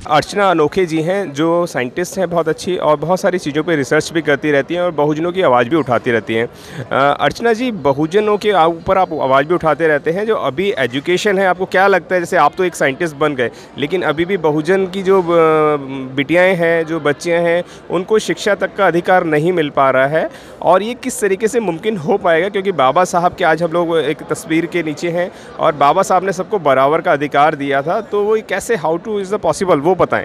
अर्चना अनोखे जी हैं जो साइंटिस्ट हैं बहुत अच्छी और बहुत सारी चीज़ों पे रिसर्च भी करती रहती हैं और बहुजनों की आवाज़ भी उठाती रहती हैं। अर्चना जी, बहुजनों के ऊपर आप आवाज़ भी उठाते रहते हैं। जो अभी एजुकेशन है, आपको क्या लगता है, जैसे आप तो एक साइंटिस्ट बन गए लेकिन अभी भी बहुजन की जो बिटियाएँ हैं, जो बच्चियाँ हैं, उनको शिक्षा तक का अधिकार नहीं मिल पा रहा है और ये किस तरीके से मुमकिन हो पाएगा? क्योंकि बाबा साहब के आज हम लोग एक तस्वीर के नीचे हैं और बाबा साहब ने सबको बराबर का अधिकार दिया था, तो वो कैसे, how to is the possible, वो बताएं।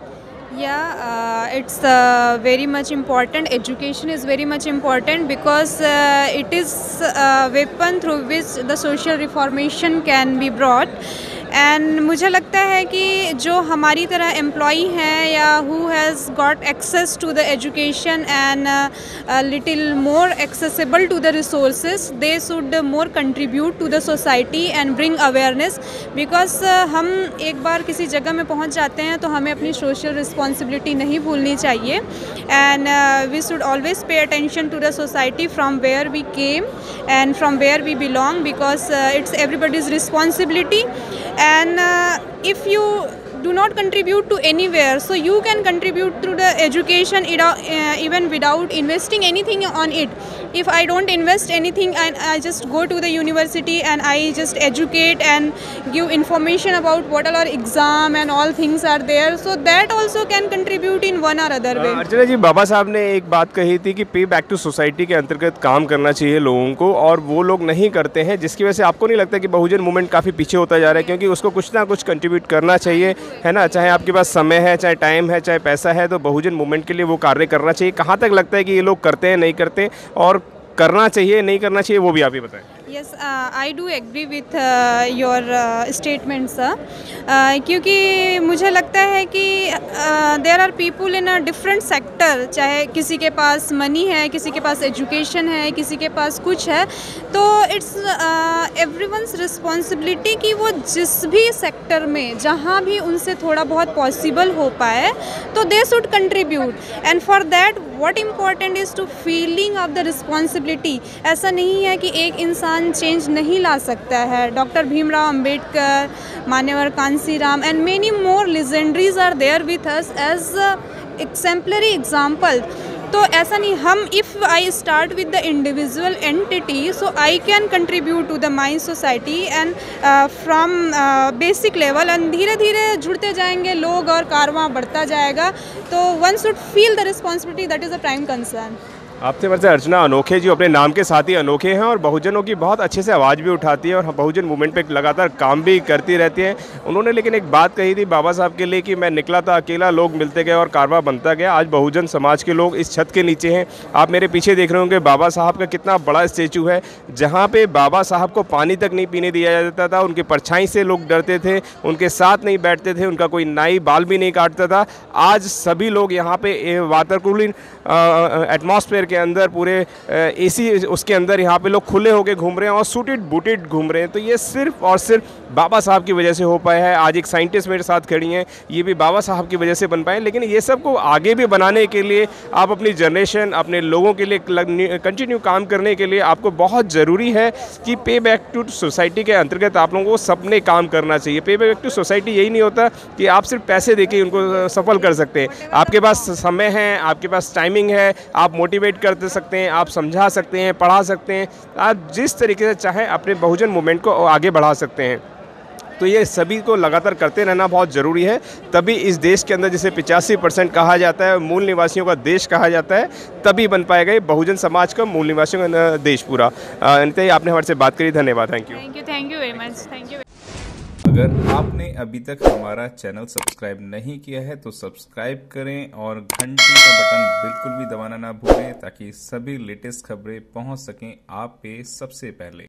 It's very much important. Education is very much important because it is a weapon through which the social reformation can be brought. And मुझे लगता है कि जो हमारी तरह एम्प्लॉई हैं या who has got access to the education and little more accessible to the resources, they should more contribute to the society and bring awareness. Because हम एक बार किसी जगह में पहुंच जाते हैं तो हमें अपनी सोशल रिस्पॉन्सिबिलिटी नहीं भूलनी चाहिए and we should always pay attention to the society from where we came and from where we belong, because it's everybody's responsibility. And if you do not contribute to anywhere, so you can contribute through the education even without investing anything on it. If I don't invest anything and I just go to the university and I just educate and give information about what all our exam and all things are there, so that also can contribute in one or other way. Archana ji, Baba Saheb ने एक बात कही थी कि पे back to society के अंतर्गत काम करना चाहिए लोगों को, और वो लोग नहीं करते हैं, जिसकी वजह से आपको नहीं लगता कि बहुजन मूवमेंट काफ़ी पीछे होता जा रहा है? क्योंकि उसको कुछ ना कुछ कंट्रीब्यूट करना चाहिए, है ना? चाहे आपके पास समय है, चाहे टाइम है, चाहे पैसा है, तो बहुजन मूवमेंट के लिए वो कार्य करना चाहिए। कहाँ तक लगता है कि ये लोग करते हैं, नहीं करते, और करना चाहिए, नहीं करना चाहिए, वो भी आप ही बताएं। Yes, I do agree with your statement, sir. क्योंकि मुझे लगता है कि there are people in a different sector, चाहे किसी के पास मनी है, किसी के पास एजुकेशन है, किसी के पास कुछ है, तो इट्स everyone's responsibility कि वो जिस भी सेक्टर में जहाँ भी उनसे थोड़ा बहुत पॉसिबल हो पाए तो they should contribute, and for that what important is to feeling of the responsibility. ऐसा नहीं है कि एक इंसान चेंज नहीं ला सकता है. डॉक्टर भीमराव अंबेडकर, मान्यवर Kanshiram and many more legendaries are there with us as exemplary example. तो ऐसा नहीं, हम if I start with the individual entity, so I can contribute to the my society and from basic level, and धीरे धीरे जुड़ते जाएंगे लोग और कारवां बढ़ता जाएगा. तो one should feel the responsibility, that is the prime concern. आपसे वैसे अर्चना अनोखे जी अपने नाम के साथ ही अनोखे हैं और बहुजनों की बहुत अच्छे से आवाज़ भी उठाती है और बहुजन मूवमेंट पे लगातार काम भी करती रहती हैं. उन्होंने लेकिन एक बात कही थी बाबा साहब के लिए कि मैं निकला था अकेला, लोग मिलते गए और कारवां बनता गया. आज बहुजन समाज के लोग इस छत के नीचे हैं. आप मेरे पीछे देख रहे होंगे बाबा साहब का कितना बड़ा स्टेचू है, जहाँ पे बाबा साहब को पानी तक नहीं पीने दिया जाता था. उनके परछाई से लोग डरते थे, उनके साथ नहीं बैठते थे, उनका कोई नाई बाल भी नहीं काटता था. आज सभी लोग यहाँ पे वातानुकूलित एटमॉस्फेयर के अंदर, पूरे एसी उसके अंदर यहाँ पे लोग खुले होके घूम रहे हैं और सूटेड बूटेड घूम रहे हैं. तो ये सिर्फ और सिर्फ बाबा साहब की वजह से हो पाया है. आज एक साइंटिस्ट मेरे साथ खड़ी हैं, ये भी बाबा साहब की वजह से बन पाए. लेकिन ये सब को आगे भी बनाने के लिए आप अपनी जनरेशन, अपने लोगों के लिए कंटिन्यू काम करने के लिए आपको बहुत ज़रूरी है कि पे बैक टू सोसाइटी के अंतर्गत आप लोगों को सबने काम करना चाहिए. पे बैक टू सोसाइटी यही नहीं होता कि आप सिर्फ पैसे देके उनको सफल कर सकते हैं. आपके पास समय है, आपके पास टाइमिंग है, आप मोटिवेट कर सकते हैं, आप समझा सकते हैं, पढ़ा सकते हैं, आप जिस तरीके से चाहें अपने बहुजन मूवमेंट को आगे बढ़ा सकते हैं. तो ये सभी को लगातार करते रहना बहुत ज़रूरी है. तभी इस देश के अंदर जिसे 85% कहा जाता है, मूल निवासियों का देश कहा जाता है, तभी बन पाएगा ये बहुजन समाज का, मूल निवासियों का देश पूरा. अनिता जी, आपने हमारे से बात करी, धन्यवाद. Thank you very much. Thank you. अगर आपने अभी तक हमारा चैनल सब्सक्राइब नहीं किया है तो सब्सक्राइब करें और घंटी का बटन बिल्कुल भी दबाना ना भूलें ताकि सभी लेटेस्ट खबरें पहुंच सकें आप पे सबसे पहले.